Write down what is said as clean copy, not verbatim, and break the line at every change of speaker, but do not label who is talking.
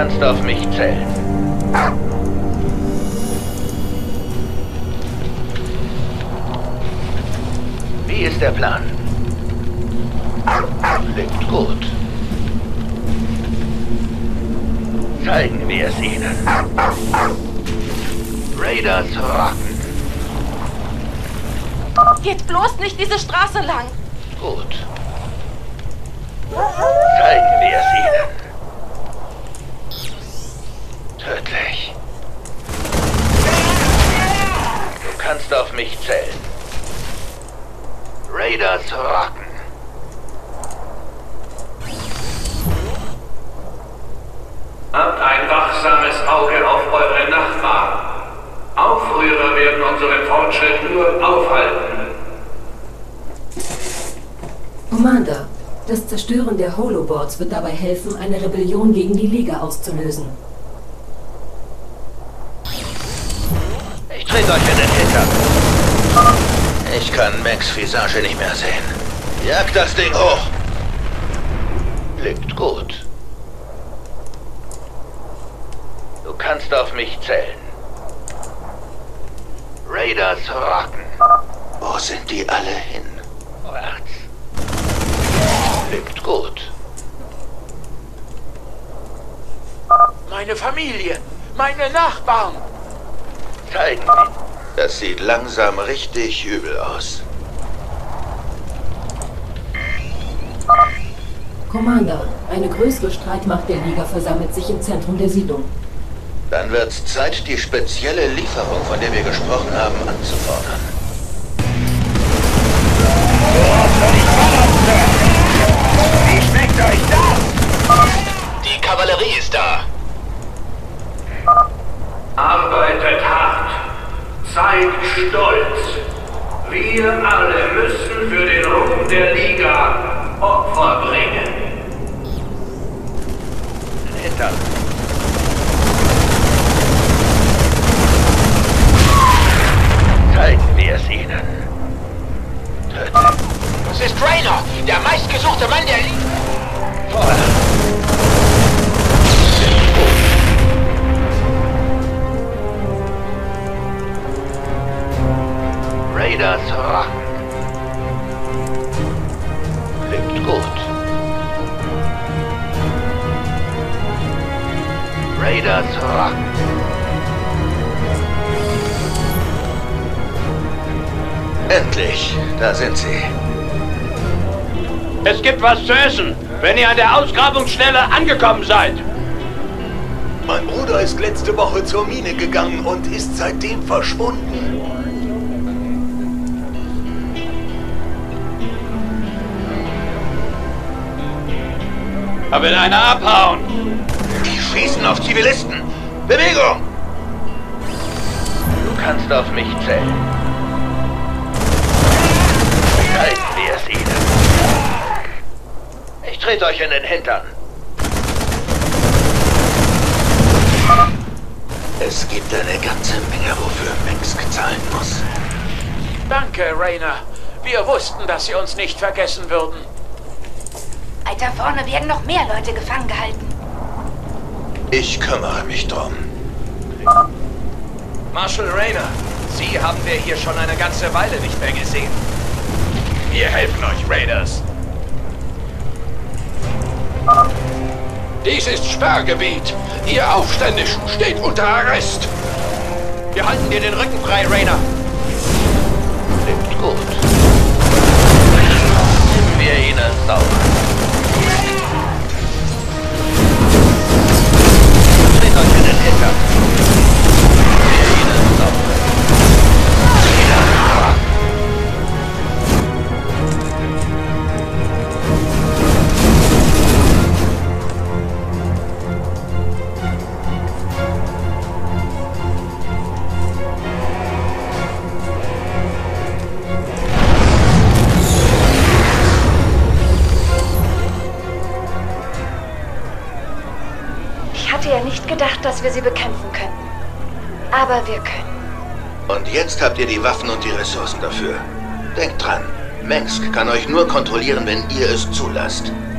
kannst auf mich zählen. Wie ist der Plan? Klingt gut. Zeigen wir es ihnen. Raiders rocken.
Geht bloß nicht diese Straße lang.
Gut. Zeigen wir es ihnen. Tödlich. Du kannst auf mich zählen. Raiders rocken.
Habt ein wachsames Auge auf eure Nachbarn. Aufrührer werden unseren Fortschritt nur aufhalten.
Commander, das Zerstören der Holoboards wird dabei helfen, eine Rebellion gegen die Liga auszulösen.
Ich trete euch in den Hintern. Ich kann Max Visage nicht mehr sehen. Jag das Ding hoch. Klingt gut. Du kannst auf mich zählen. Raiders rocken. Wo sind die alle hin? Vorwärts. Klingt gut.
Meine Familie, meine Nachbarn.
Zeigen wir. Das sieht langsam richtig übel aus.
Commander, eine größere Streitmacht der Liga versammelt sich im Zentrum der Siedlung.
Dann wird's Zeit, die spezielle Lieferung, von der wir gesprochen haben, anzufordern.
Wie schmeckt euch das?
Die Kavallerie ist da.
Arbeitet hart. Seid stolz. Wir alle müssen für den Ruhm der Liga Opfer bringen.
Hintern. Zeigen wir es ihnen. Töten.
Das ist Raynor, der meistgesuchte Mann der Liga.
Vorwärts. Raiders rocken. Klingt gut. Raiders rocken. Endlich, da sind sie.
Es gibt was zu essen, wenn ihr an der Ausgrabungsstelle angekommen seid.
Mein Bruder ist letzte Woche zur Mine gegangen und ist seitdem verschwunden.
Da will einer abhauen.
Die schießen auf Zivilisten. Bewegung! Du kannst auf mich zählen. Zeigen wir es ihnen. Ich trete euch in den Hintern. Es gibt eine ganze Menge, wofür Max zahlen muss.
Danke, Raynor. Wir wussten, dass Sie uns nicht vergessen würden.
Weiter vorne werden noch mehr Leute gefangen gehalten.
Ich kümmere mich drum.
Marshal Raynor, Sie haben wir hier schon eine ganze Weile nicht mehr gesehen. Wir helfen euch, Raiders.
Dies ist Sperrgebiet. Ihr Aufständischen steht unter Arrest.
Wir halten dir den Rücken frei, Raynor.
Klingt gut. Nehmen wir ihnen sauber. Dreht euch in den Hintern. Nehmen wir ihnen sauber.
Ich hatte ja nicht gedacht, dass wir sie bekämpfen könnten. Aber wir können.
Und jetzt habt ihr die Waffen und die Ressourcen dafür. Denkt dran, Mengsk kann euch nur kontrollieren, wenn ihr es zulasst.